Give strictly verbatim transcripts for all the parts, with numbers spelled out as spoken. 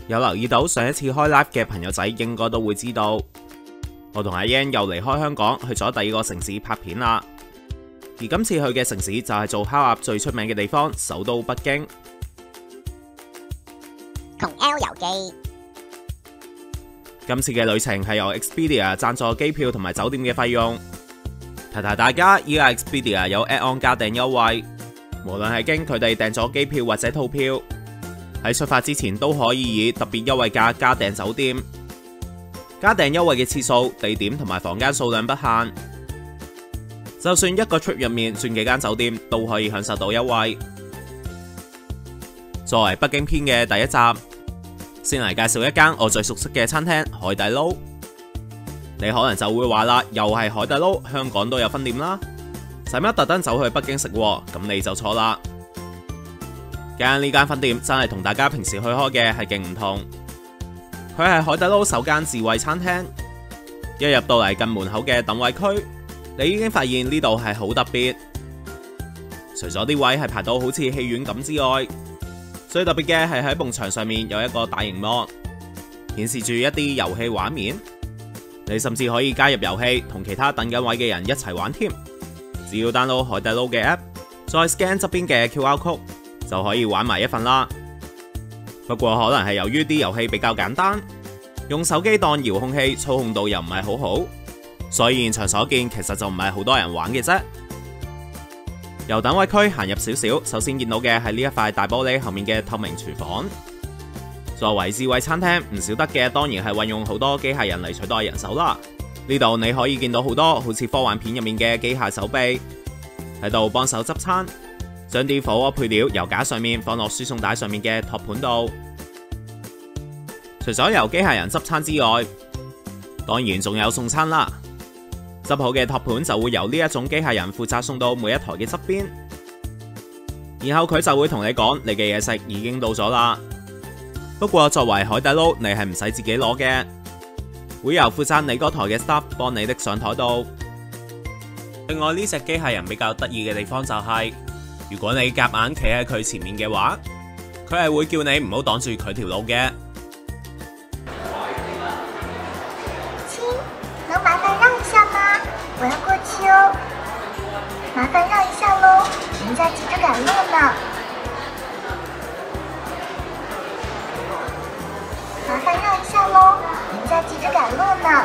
有留意到上一次開 live 嘅朋友仔應該都會知道，我同阿 Yan 又離開香港去咗第二個城市拍片啦。而今次去嘅城市就係做烤鴨最出名嘅地方，首都北京。 同 L 遊記。 今次嘅旅程係由 Expedia 贊助機票同埋酒店嘅費用。提提大家，依家 Expedia 有 add-on 加訂優惠，無論係經佢哋訂咗機票或者套票，喺出發之前都可以以特別優惠價加訂酒店。加訂優惠嘅次數、地點同埋房間數量不限，就算一個 trip 入面轉幾間酒店都可以享受到優惠。作為北京篇嘅第一集，先嚟介紹一間我最熟悉嘅餐廳海底撈。你可能就會話啦，又係海底撈，香港都有分店啦，使乜特登走去北京食？咁你就錯啦。間呢間分店真係同大家平時去開嘅係勁唔同。佢係海底撈首間智慧餐廳，一入到嚟近門口嘅等位區，你已經發現呢度係好特別。除咗啲位係排到好似戲院咁之外，最特別嘅係喺埲牆上面有一個大螢幕，顯示住一啲遊戲畫面。你甚至可以加入遊戲，同其他等緊位嘅人一齊玩添。只要 download 海底撈嘅 app， 再 scan 側邊嘅 Q R code， 就可以玩埋一份啦。不過可能係由於啲遊戲比較簡單，用手機當遙控器操控度又唔係好好，所以現場所見其實就唔係好多人玩嘅啫。由等位區行入少少，首先見到嘅係呢一塊大玻璃後面嘅透明廚房。作為智慧餐廳，唔少得嘅當然係運用好多機械人嚟取代人手啦。呢度你可以見到好多好似科幻片入面嘅機械手臂喺度幫手執餐，將啲火鍋配料由架上面放落輸送帶上面嘅托盤度。除咗由機械人執餐之外，當然仲有送餐啦。執好嘅托盤就會由呢一種機械人負責送到每一台嘅側邊，然後佢就會同你講你嘅嘢食已經到咗啦。不過作為海底撈，你係唔使自己攞嘅，會由負責你嗰台嘅 staff 幫你拎上台度。另外呢隻機械人比較得意嘅地方就係，如果你夾硬企喺佢前面嘅話，佢係會叫你唔好擋住佢條路嘅。 親，能麻煩讓一下嗎？我要過去哦。麻煩讓一下咯，人家急着趕路呢。麻煩讓一下咯，人家急着趕路呢。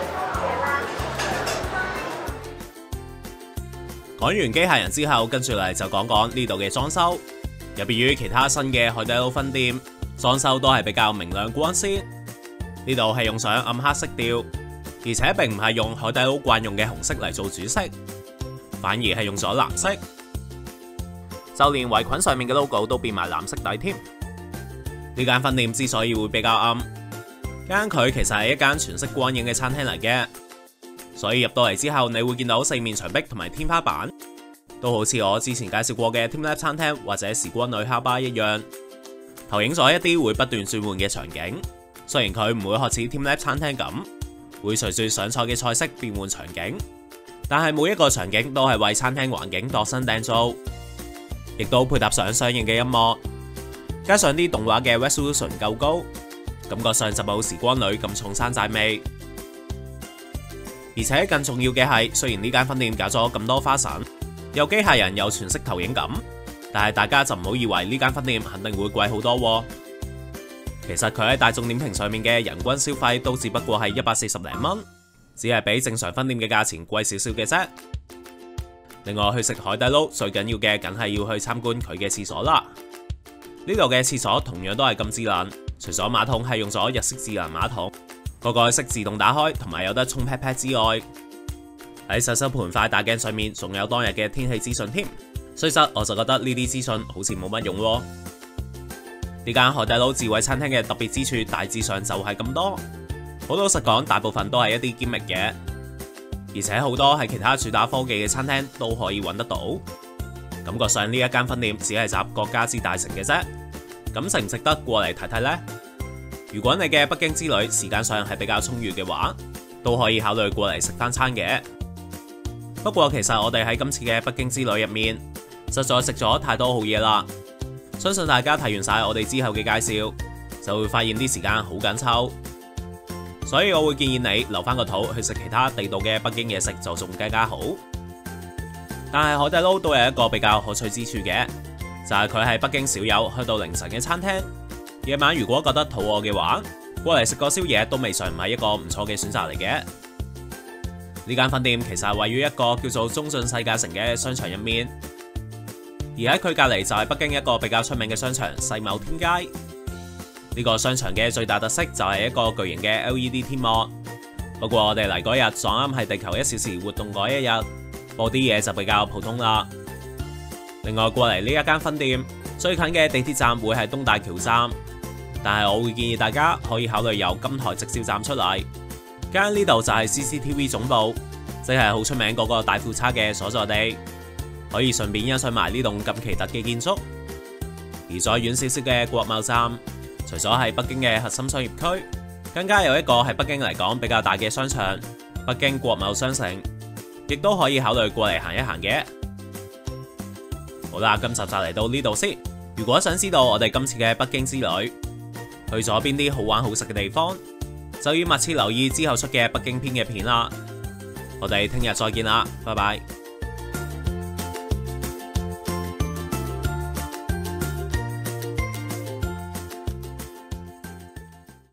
講完機械人之後，跟住嚟就講講呢度嘅裝修。有別於其他新嘅海底撈分店，裝修都係比較明亮光鮮。呢度係用上暗黑色調，而且並唔係用海底撈慣用嘅紅色嚟做主色，反而係用咗藍色，就連圍裙上面嘅 logo 都變埋藍色底添。呢間分店之所以會比較暗，間佢其實係一間全色光影嘅餐廳嚟嘅，所以入到嚟之後，你會見到四面牆壁同埋天花板都好似我之前介紹過嘅 teamLab 餐廳或者時光女校吧一樣，投影咗一啲會不斷轉換嘅場景。雖然佢唔會學似 teamLab 餐廳咁，會隨住上菜嘅菜式變換場景，但係每一個場景都係為餐廳環境度身訂造，亦都配搭上相應嘅音樂。加上啲動畫嘅 resolution 夠高，感覺上就冇時光女咁重山寨味。而且更重要嘅係，雖然呢間分店搞咗咁多花神，有機械人有全息投影感，但係大家就唔好以為呢間分店肯定會貴好多喎。其實佢喺大眾點評上面嘅人均消費都只不過係一百四十零蚊，只係比正常分店嘅價錢貴少少嘅啫。另外去食海底撈最緊要嘅梗係要去參觀佢嘅廁所啦。呢度嘅廁所同樣都係咁智能，除咗馬桶係用咗日式智能馬桶，個個識自動打開同埋有得沖 pat pat 之外，喺洗手盆塊大鏡上面仲有當日嘅天氣資訊添。雖則我就覺得呢啲資訊好似冇乜用喎。呢間海底撈智慧餐廳嘅特別之處大致上就係咁多。好老實講，大部分都係一啲堅力嘅，而且好多係其他主打科技嘅餐廳都可以揾得到。感覺上呢一間分店只係集國家之大成嘅啫，咁值唔值得過嚟睇睇呢？如果你嘅北京之旅時間上係比較充裕嘅話，都可以考慮過嚟食翻餐嘅。不過其實我哋喺今次嘅北京之旅入面，實在食咗太多好嘢啦。相信大家睇完晒我哋之後嘅介紹， 就會發現啲時間好緊湊。所以我會建議你留翻個肚去食其他地道嘅北京嘢食就仲更加好。但係海底撈都有一個比較可取之處嘅，就係佢喺北京少有去到凌晨嘅餐廳。夜晚如果覺得肚餓嘅話，過嚟食個宵夜都未嘗唔係一個唔錯嘅選擇嚟嘅。呢間分店其實係位於一個叫做中信世界城嘅商場入面，而喺佢隔離就係北京一個比較出名嘅商場世貿天街。呢個商場嘅最大特色就係一個巨型嘅 L E D 天幕。不過我哋嚟嗰日撞啱係地球一小時活動嗰一日，播啲嘢就比較普通啦。另外過嚟呢一間分店最近嘅地鐵站會係東大橋站，但係我會建議大家可以考慮由金台直銷站出嚟。間呢度就係 C C T V 總部，即係好出名嗰個大褲衩嘅所在地，可以順便欣賞埋呢棟咁奇特嘅建築。而再遠少少嘅國貿站，除咗係北京嘅核心商業區，更加有一個喺北京嚟講比較大嘅商場——北京國貿商城，亦都可以考慮過嚟行一行嘅。好啦，今集就嚟到呢度先。如果想知道我哋今次嘅北京之旅去咗邊啲好玩好食嘅地方，就要密切留意之後出嘅北京篇嘅片啦。我哋聽日再見啦，拜拜。